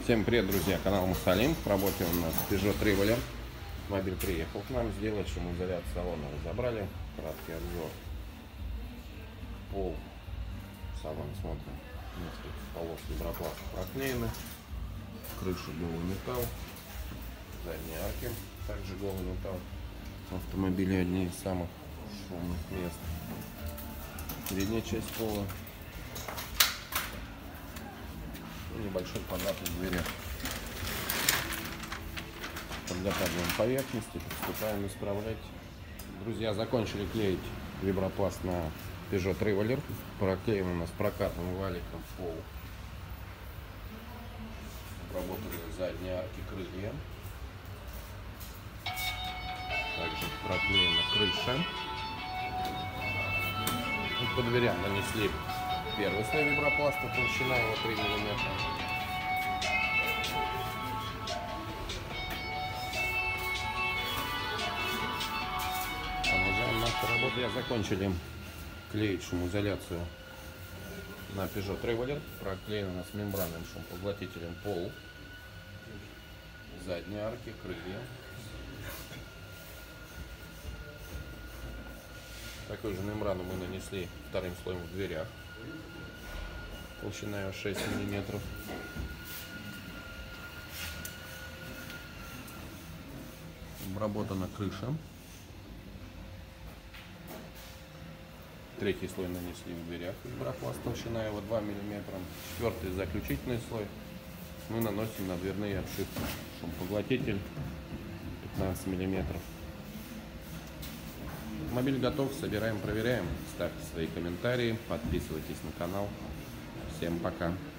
Всем привет, друзья, канал Мусалим. В работе у нас Peugeot Traveler. Мобиль приехал к нам сделать шумоизоляцию салона. Разобрали. Краткий обзор. Пол. Салон смотрим. Несколько полос вибропласта проклеены. Крыша голый металл. Задние арки также голый металл. Автомобили одни из самых шумных мест. Передняя часть пола. Небольшой квадрат в дверях. Подготавливаем поверхности, приступаем исправлять. Друзья, закончили клеить вибропласт на Peugeot Traveler. Проклеен у нас прокатным валиком пол. Обработали задние арки, крылья. Также проклеена крыша. И по дверям нанесли первый слой вибропласта, толщина его 3 мм. Продолжаем нашу работу. Закончили клеить шумоизоляцию на Peugeot Traveler. Проклеен у нас мембранным шумопоглотителем пол, задние арки, крылья. Такую же мембрану мы нанесли вторым слоем в дверях. Толщина его 6 мм. Обработана крыша. Третий слой нанесли в дверях вибропласт, толщина его 2 мм. Четвертый, заключительный слой, мы наносим на дверные обшивки. Шумопоглотитель 15 мм. Мобиль готов, собираем, проверяем. Ставьте свои комментарии, подписывайтесь на канал. Всем пока.